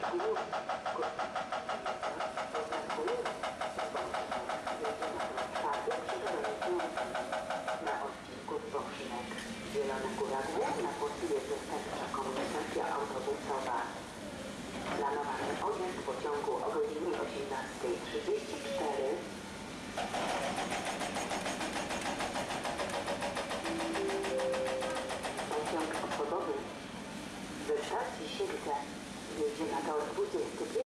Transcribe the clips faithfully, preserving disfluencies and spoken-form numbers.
Na odcinku Zboczynek Zielona Góra Główna kursuje przestępcza komunikacja autobusowa. Planowany odjazd pociągu o godzinie osiemnastej trzydzieści cztery. Pociąg osobowy ze stacji Siedlce jedzie na tor dwudziesty pierwszy.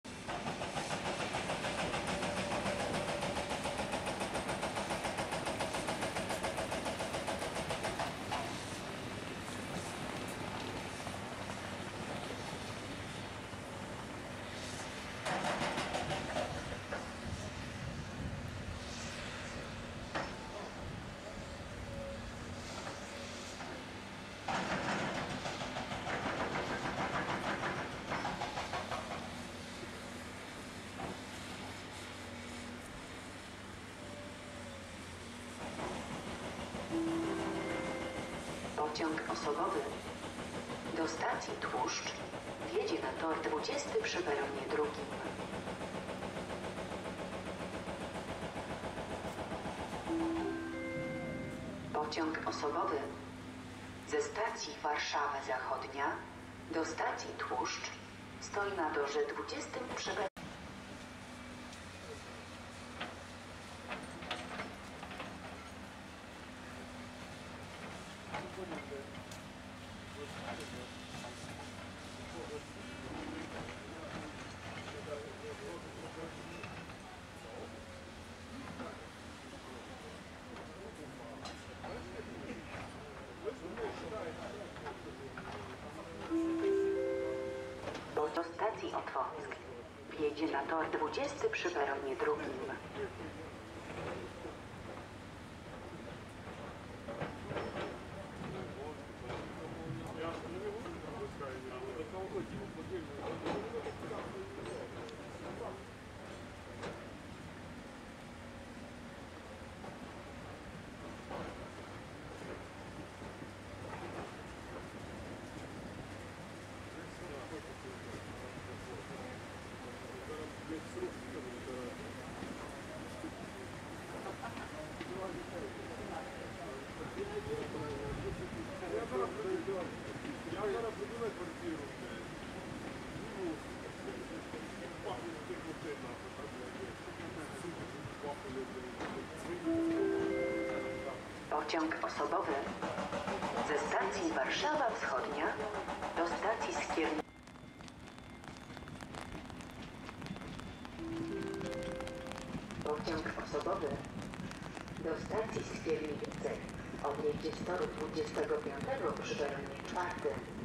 Pociąg osobowy do stacji Tłuszcz wjedzie na tor dwudziesty przy peronie drugim. Pociąg osobowy ze stacji Warszawa Zachodnia do stacji Tłuszcz stoi na torze dwudziestym przy peronie. Do stacji Otwock wjedzie na tor dwudziesty przy peronie drugim. Ja zaraz budynę kwartierą. Pociąg osobowy ze stacji Warszawa Wschodnia do stacji Skierniewice. Pociąg osobowy do stacji Skierniewice odjedzie z toru dwudziestego piątego przy peronie czwartym.